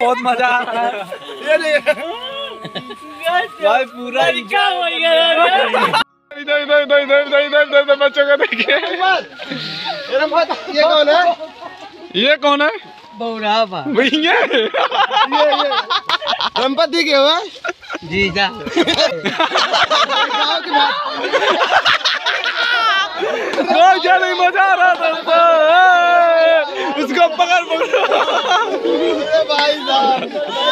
बहुत मजा आ रहा है। भाई पूरा क्या हो गया? इधर बच्चों का देखिए। ये कौन है? ये कौन है? भैया संपत्ति के हुआ जी जा। बहुत ज्यादा मजा आ रहा था। उसको पकड़ भाई साहब।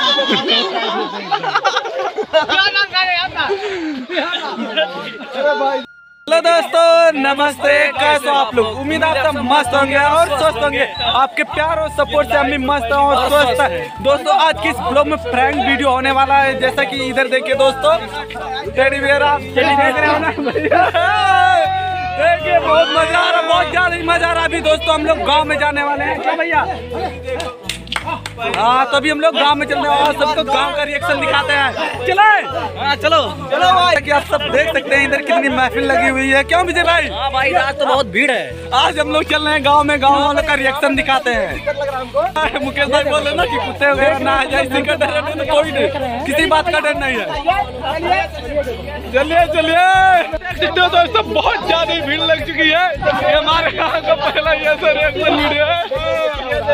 हेलो दोस्तों, नमस्ते। कैसे हो आप लोग? उम्मीद आप सब मस्त होंगे और स्वस्थ होंगे। आपके प्यार और सपोर्ट से हम भी मस्त हैं और स्वस्थ हैं। दोस्तों आज की इस ब्लॉग में प्रैंक वीडियो होने वाला है। जैसा कि इधर देखिए दोस्तों, टेडी बियर आप देख रहे हो ना भैया, देखिए बहुत मजा आ रहा, बहुत ज्यादा ही मजा आ रहा। अभी दोस्तों हम लोग गाँव में जाने वाले हैं। क्या भैया? हाँ, तो अभी हम लोग गांव में चल रहे हैं और सबको गांव का रिएक्शन दिखाते हैं। चले? हाँ चलो चलो भाई। कि आप सब देख सकते हैं इधर कितनी महफिल लगी हुई है। क्यों विजय भाई? हाँ भाई, आज तो बहुत भीड़ है। आज हम लोग चल रहे हैं गांव में, गांव वालों का रिएक्शन दिखाते हैं। मुकेश भाई बोल रहे ना कि कुत्ते वगैरह ना आ जाए, इसी का डर है। कोई नहीं, किसी बात का डर नहीं है। चलिए चलिए। देख सकते हो दोस्तों, बहुत ज्यादा भीड़ लग चुकी है। ये हमारे गाँव का पहला ये ऐसा रिएक्शन वीडियो है।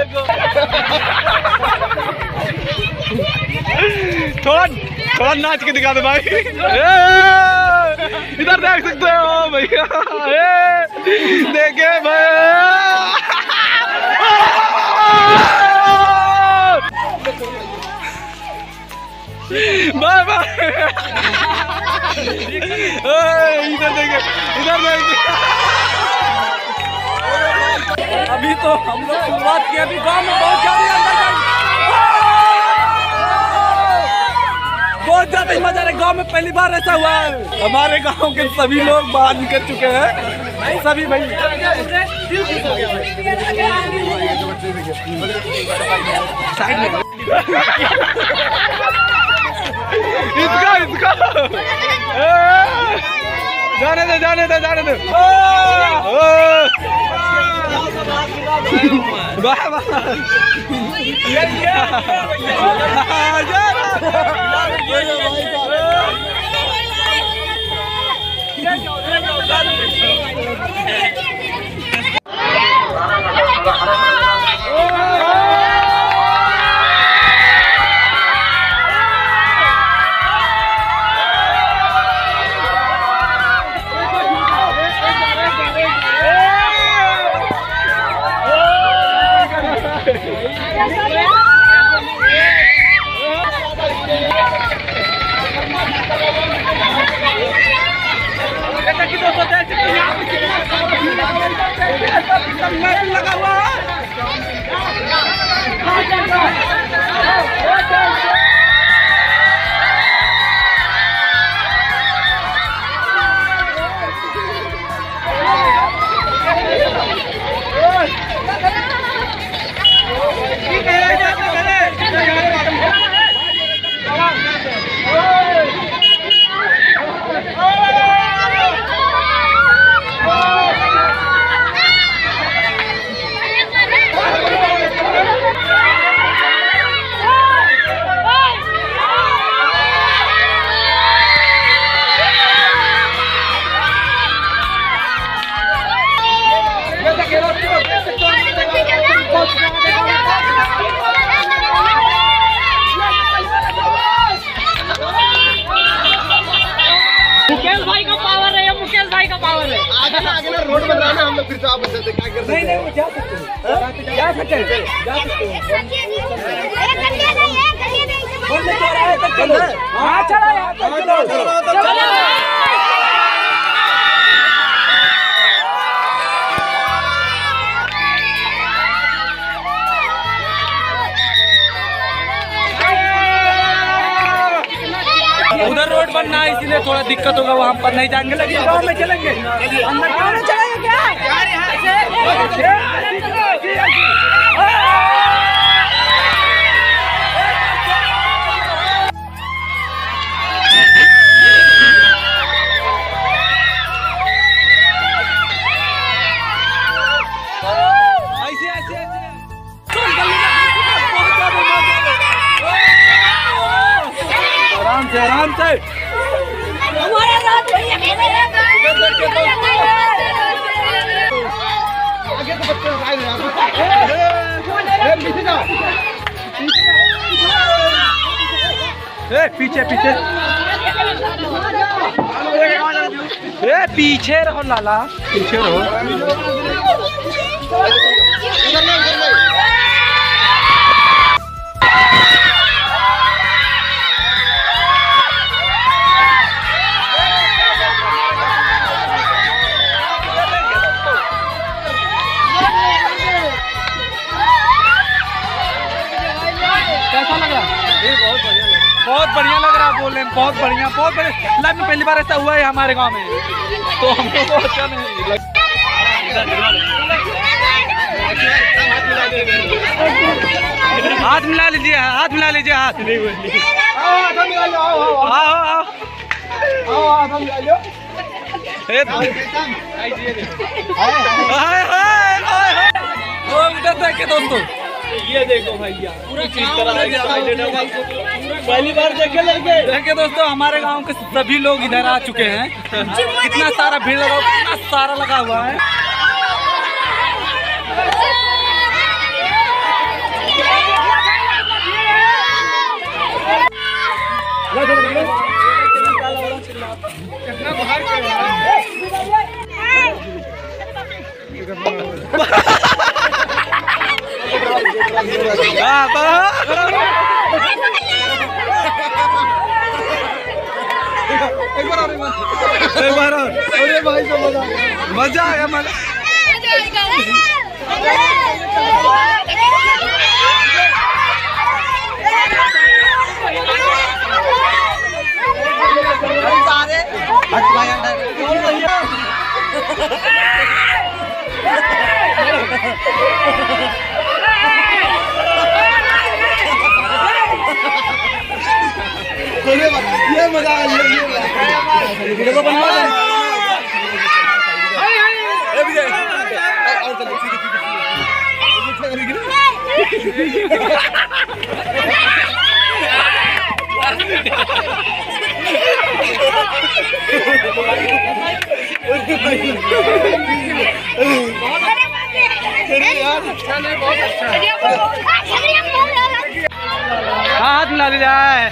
थोड़ा नाच के दिखा दे भाई। इधर देख सकते हो भैया, देखे भाई। Bye bye. इधर देखे, इधर देखे। अभी तो हम लोग शुरुआत की, अभी गांव में बहुत ज्यादा अंदर जाएंगे। बहुत ज्यादा ही मजा आ रहा है। गाँव में पहली बार ऐसा हुआ है। हमारे गांव के सभी लोग बाहर निकल चुके हैं, सभी भाई। इसका जाने दे जाने दे जाने दे। वाह वाह। लगा हुआ मुकेश भाई का पावर है, मुकेश भाई का पावर है। आगे ना रोड बन रहा है ना, हम लोग फिर से आप बदलते क्या करते हैं? नहीं जा सकते हैं, जा सकते हैं। हाँ चलो यार, चलो। उधर रोड बनना है, इसीलिए थोड़ा दिक्कत होगा, वहाँ पर नहीं जाएंगे, लेकिन गाँव में चलेंगे। अंदर गाँव में चलेंगे क्या? ऐसे ऐसे ऐसे से आराम से। आगे तो बच्चे आए पीछे पीछे पीछे रहो लाला, पीछे रहो। कैसा लग रहा? बहुत बढ़िया लग रहा है, बोल रहे हैं बहुत बढ़िया, बहुत बढ़िया। लाइफ में पहली बार ऐसा हुआ है हमारे गांव में, तो हमको तो अच्छा नहीं लगा। हाथ मिला लीजिए, हाथ मिला लीजिए, हाथ। देखिए दोस्तों, ये देखो भैया पूरा पहली बार देखे लड़के। देखिए दोस्तों, हमारे गांव के सभी लोग इधर आ चुके हैं। कितना सारा भीड़ लगा, कितना सारा लगा हुआ है। एक बार अरे भाई तो मजा आया, मजा। ये मजा आया, वीडियो बना हाथ मिला ली जाए।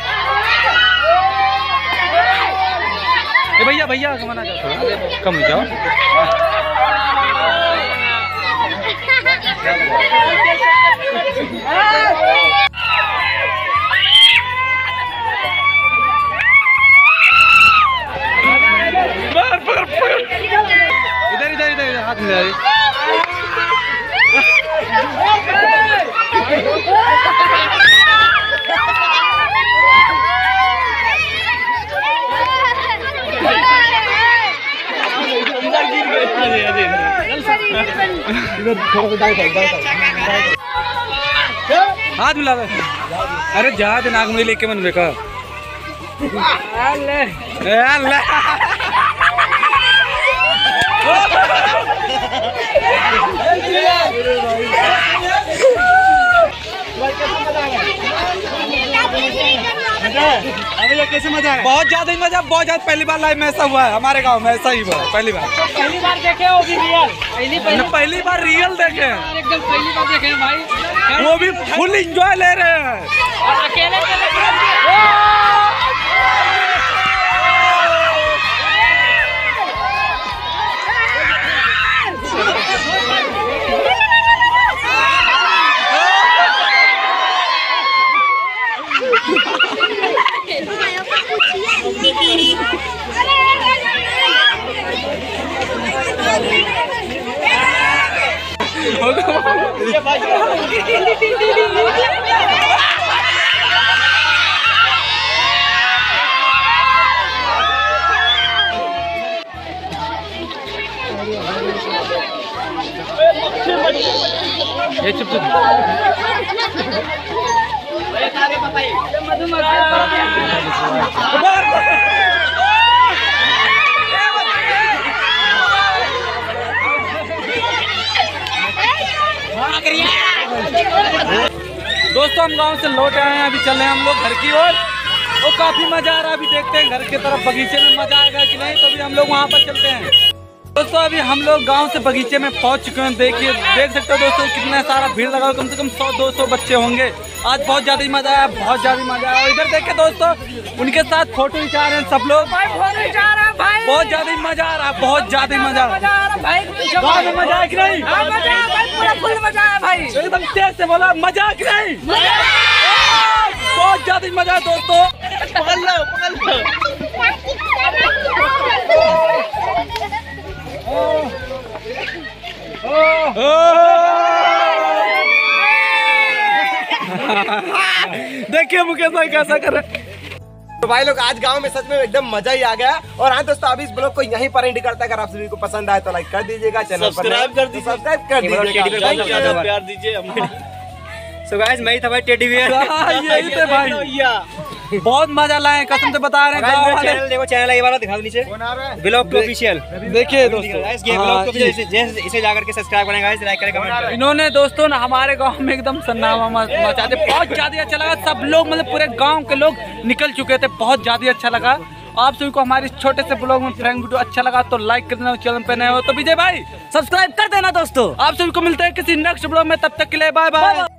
भैया भैया कमाना जाओ, कम जाओ। इधर इधर इधर हाथ मिला। हाथ मिला। अरे जहाज नाग में लेके मन देखा। कैसे मजा है? बहुत ज्यादा ही मजा, बहुत ज्यादा। पहली बार लाइव में ऐसा हुआ है हमारे गांव में, ऐसा ही हुआ पहली बार देखे। वो भी रियल, पहली बार रियल देखे, एकदम पहली बार देखे भाई। वो भी फुल एंजॉय ले रहे हैं। अकेले ये चुप चुप। दोस्तों हम गांव से लौट आए हैं, अभी चल रहे हैं हम लोग घर की ओर। वो काफी मजा आ रहा है। अभी देखते हैं घर की तरफ बगीचे में मजा आएगा कि नहीं, तो अभी हम लोग वहाँ पर चलते हैं। दोस्तों अभी हम लोग गांव से बगीचे में पहुंच चुके हैं। देखिए देख सकते हो दोस्तों कितना सारा भीड़ लगा, कम से कम 100-200 बच्चे होंगे। आज बहुत ज्यादा ही मजा आया, बहुत ज्यादा मजा आया। इधर देखिए दोस्तों उनके साथ फोटो खिंचा रहे हैं सब लोग। बहुत ज्यादा ही मजा आ रहा है, बहुत ज्यादा ही मजा आ रहा है। गाँव में मजा है कि नहीं? एकदम तेज से बोला, मजा कि नहीं? बहुत ज्यादा ही मजा है दोस्तों। पकड़ लो। देखिए मुकेश भाई कैसा कर रहे हैं। तो भाई लोग आज गांव में सच में एकदम मजा ही आ गया। और हाँ दोस्तों अभी इस ब्लॉग को यहीं पर एंड करता है। अगर आप सभी को पसंद आए तो लाइक कर दीजिएगा, चैनल पर सब्सक्राइब कर दीजिएगा। प्यार दीजिए हमें। So guys, मैं ही था भाई टेडी बियर। यही थे भाई, बहुत मजा लाए कसम से बता रहे हैं गाँव वाले। चैनल देखो, चैनल ये वाला दिखा दो नीचे, ब्लॉग टू ऑफिशियल। देखिए दोस्तों इसे जाकर के सब्सक्राइब करें गाइस, लाइक करें, कमेंट करें। इन्होंने दोस्तों ना हमारे गांव में एकदम सन्नामा मचा दिया। बहुत ज्यादा अच्छा लगा, सब लोग मतलब पूरे गांव के लोग निकल चुके थे। बहुत ज्यादा अच्छा लगा। आप सभी को हमारे छोटे से ब्लॉग में प्रैंक वीडियो अच्छा लगा तो लाइक कर देना, चैनल पे नए हो तो विजय भाई सब्सक्राइब कर देना दोस्तों। आप सभी को मिलते हैं किसी नेक्स्ट ब्लॉग में, तब तक के लिए बाय बाय।